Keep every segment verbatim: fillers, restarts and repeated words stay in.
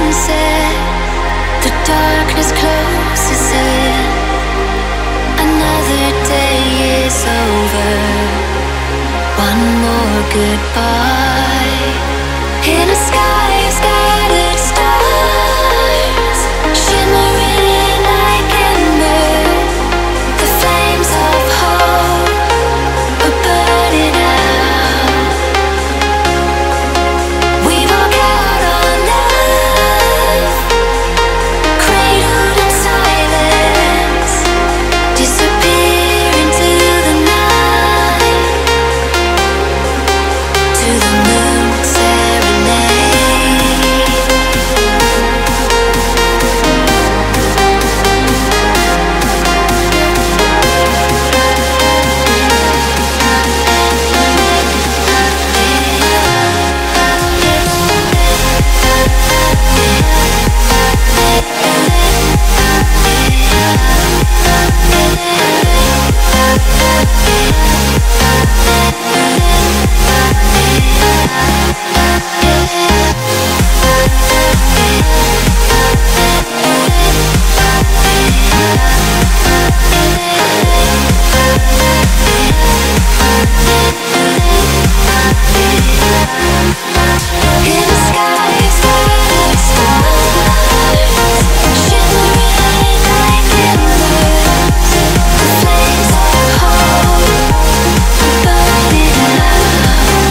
sunset, the darkness closes in. Another day is over, one more goodbye. In a sky of scattered stars, shimmering like embers, the flames of hope are burning out. We walk out on love, cradled in silence, disappear into the night, to the moon serenade. In the sky of scattered stars, shimmering like embers, the flames of hope are burning out.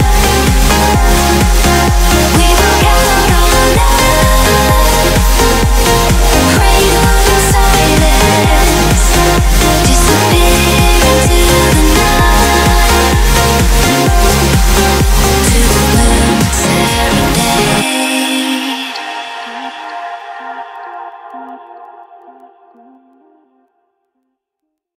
We walk out on love, cradled in silence, disappear into the night, to the moon serenade.